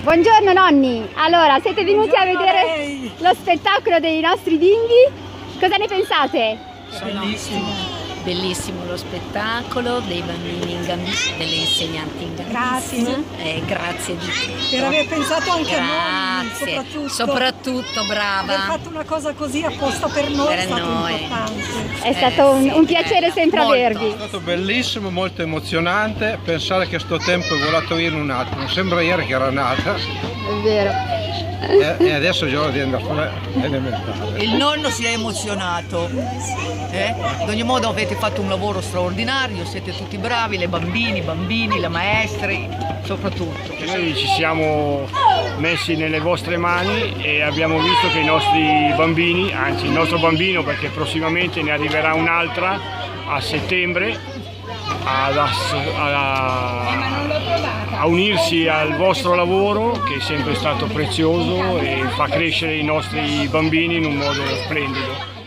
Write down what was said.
Buongiorno nonni, allora siete venuti a vedere lo spettacolo dei nostri bimbi, cosa ne pensate? Bellissimo. Bellissimo lo spettacolo dei bambini in gambino, delle insegnanti in gambino. Grazie. Grazie di tutto. Per aver pensato anche a noi, Grazie, soprattutto brava. Aver fatto una cosa così apposta per noi Per è stato noi. importante. È stato un piacere sempre molto. avervi. È stato bellissimo, molto emozionante, pensare che sto tempo è volato via in un attimo, sembra ieri che era nata È vero. e adesso è ora di andare a fare elementare. Il nonno si è emozionato. Ad ogni modo avete fatto un lavoro straordinario, siete tutti bravi, le bambini, le maestre, soprattutto. Noi ci siamo messi nelle vostre mani e abbiamo visto che i nostri bambini, anzi il nostro bambino, perché prossimamente ne arriverà un'altra a settembre, a unirsi al vostro lavoro, che è sempre stato prezioso e fa crescere i nostri bambini in un modo splendido.